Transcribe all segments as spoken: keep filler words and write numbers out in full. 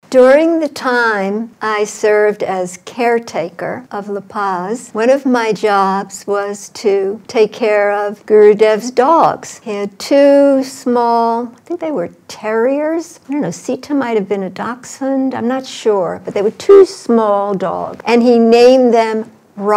During the time I served as caretaker of La Paz, one of my jobs was to take care of Gurudev's dogs. He had two small, I think they were terriers. I don't know, Sita might have been a dachshund, I'm not sure, but they were two small dogs. And he named them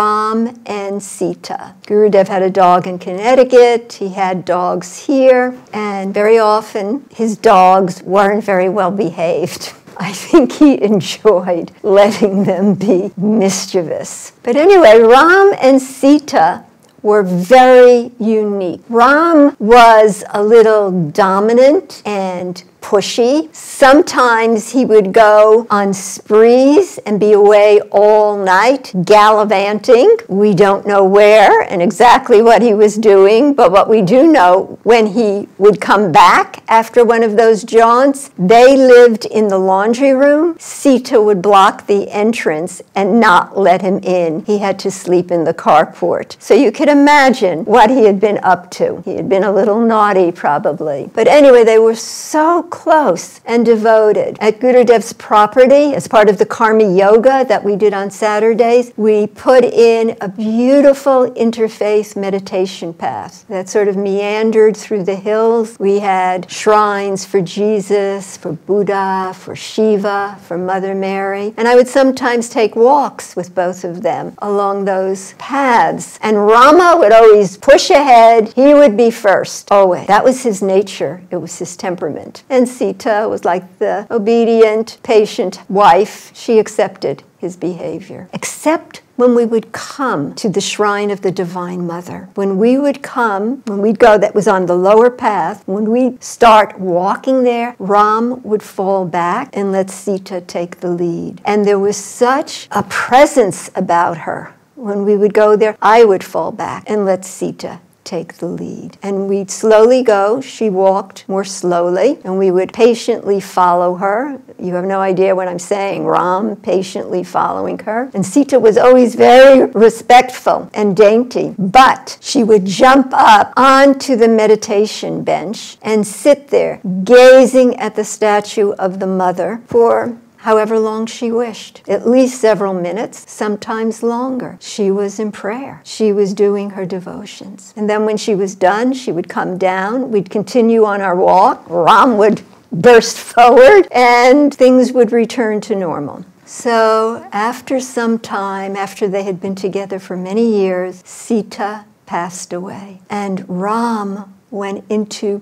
Ram and Sita. Gurudev had a dog in Connecticut, he had dogs here, and very often his dogs weren't very well behaved. I think he enjoyed letting them be mischievous. But anyway, Ram and Sita were very unique. Ram was a little dominant and pushy. Sometimes he would go on sprees and be away all night, gallivanting. We don't know where and exactly what he was doing, but what we do know, when he would come back after one of those jaunts, they lived in the laundry room. Sita would block the entrance and not let him in. He had to sleep in the carport. So you can imagine what he had been up to. He had been a little naughty, probably. But anyway, they were so close and devoted. At Gurudev's property, as part of the Karma Yoga that we did on Saturdays, we put in a beautiful interfaith meditation path that sort of meandered through the hills. We had shrines for Jesus, for Buddha, for Shiva, for Mother Mary, and I would sometimes take walks with both of them along those paths. And Rama would always push ahead. He would be first, always. That was his nature. It was his temperament. And Sita was like the obedient, patient wife. She accepted his behavior. Except when we would come to the shrine of the Divine Mother. When we would come, when we'd go, that was on the lower path, when we'd start walking there, Ram would fall back and let Sita take the lead. And there was such a presence about her. When we would go there, I would fall back and let Sita take the lead. And we'd slowly go. She walked more slowly, and we would patiently follow her. You have no idea what I'm saying. Ram patiently following her. And Sita was always very respectful and dainty, but she would jump up onto the meditation bench and sit there, gazing at the statue of the Mother for however long she wished, at least several minutes, sometimes longer. She was in prayer. She was doing her devotions. And then when she was done, she would come down. We'd continue on our walk. Ram would burst forward, and things would return to normal. So after some time, after they had been together for many years, Sita passed away, and Ram went into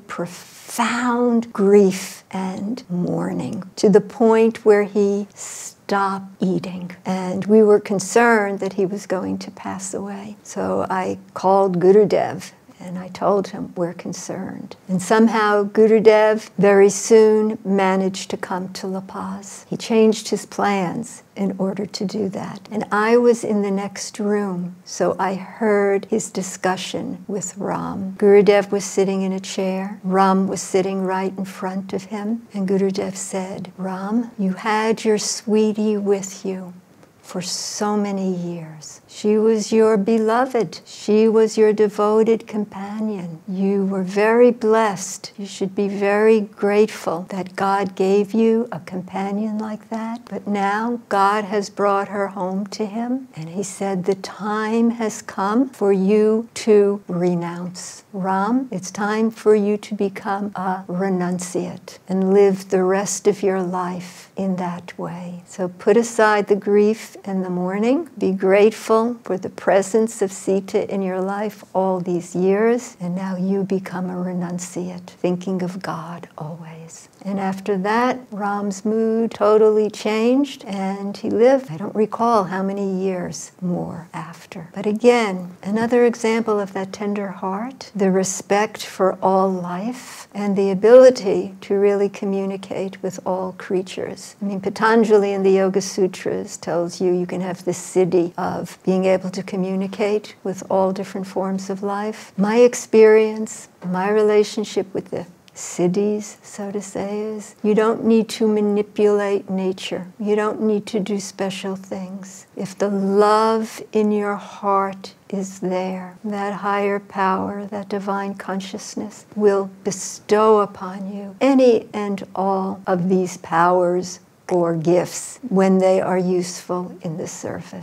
profound grief and mourning, to the point where he stopped eating. And we were concerned that he was going to pass away. So I called Gurudev and I told him, we're concerned. And somehow Gurudev very soon managed to come to La Paz. He changed his plans in order to do that. And I was in the next room, so I heard his discussion with Ram. Gurudev was sitting in a chair. Ram was sitting right in front of him. And Gurudev said, Ram, you had your sweetie with you for so many years. She was your beloved. She was your devoted companion. You were very blessed. You should be very grateful that God gave you a companion like that. But now God has brought her home to him, and he said the time has come for you to renounce. Ram, it's time for you to become a renunciate and live the rest of your life in that way. So put aside the grief and the mourning. Be grateful for the presence of Sita in your life all these years, and now you become a renunciate, thinking of God always. And after that, Ram's mood totally changed, and he lived, I don't recall how many years more after. But again, another example of that tender heart, the respect for all life, and the ability to really communicate with all creatures. I mean, Patanjali in the Yoga Sutras tells you you can have the siddhi of being able to communicate with all different forms of life. My experience, my relationship with the siddhis, so to say, is you don't need to manipulate nature. You don't need to do special things. If the love in your heart is there, that higher power, that divine consciousness will bestow upon you any and all of these powers, or gifts when they are useful in the service.